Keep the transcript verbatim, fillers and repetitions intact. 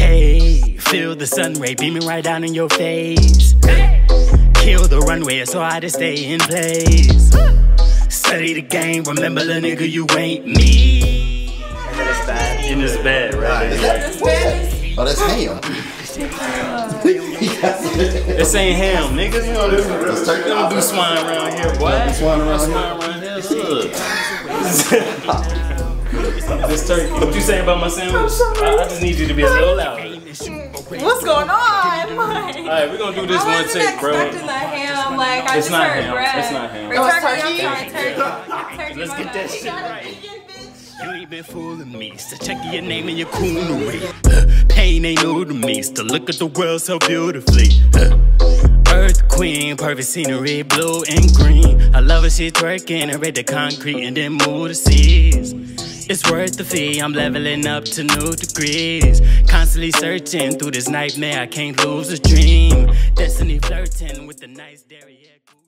Hey, feel the sun ray beaming right down in your face. Kill the runway, it's so hard to stay in place. Study the game, remember the nigga, you ain't me. In this bed, right? Is that this bed? Oh, that's ham. This ain't ham, niggas. You know this. We don't do swine around here, boy. Do swine around swine around here. This turkey. What you saying about my sandwich? I, I just need you to be a little louder. What's going on? Like, Alright, we're gonna do this one take, bro. I wasn't expecting the ham. Like, I it's just not heard ham. bread. It's not ham. Or Oh, turkey. turkey. Turkey. Turkey. Let's get that shit right. You ain't been fooling me, so check your name and your coonery. Uh, pain ain't new to me, still look at the world so beautifully. Uh, Earth queen, perfect scenery, blue and green. I love her, she twerking and read the concrete and then move the seas. It's worth the fee, I'm leveling up to new degrees. Constantly searching through this nightmare, I can't lose a dream. Destiny flirting with the nice dairy.